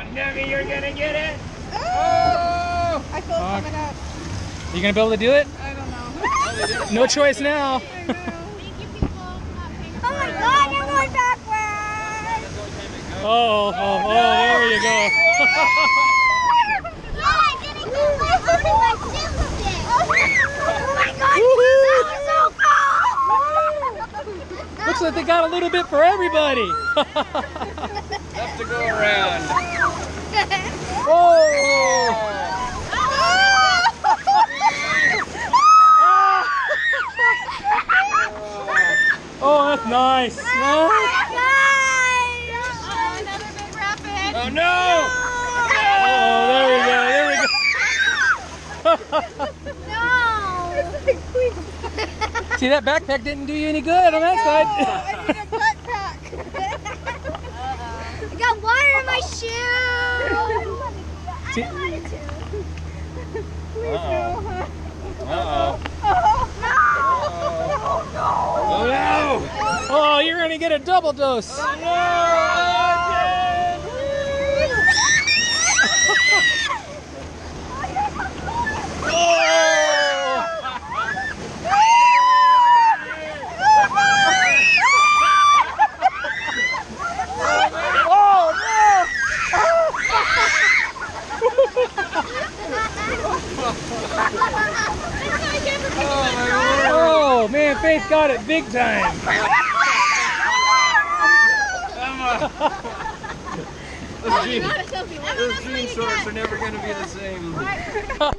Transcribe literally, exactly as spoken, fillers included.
Nugget, you're gonna get it. Oh! I feel it Uh, coming up. Are you gonna be able to do it? I don't know. No choice now. I know. Oh my god, I'm going backwards! Oh, oh, oh, there you go. Yeah, I didn't get my only my silver bit. Oh my god, that was so cool! Looks like they got a little bit for everybody. Enough to go around. Oh! Oh, that's nice. Nice. Oh, another big rapid. Oh no! Oh, there we go. There we go. No! See, that backpack didn't do you any good on that side. I need a backpack. I got water in my shoe. See, I wanted to. Please Uh-oh. no. Uh-oh. Oh, no! Oh no! oh, you're gonna get a double dose. Oh no! Oh man, Faith got it big time. Those jean, those jean shorts are never going to be the same.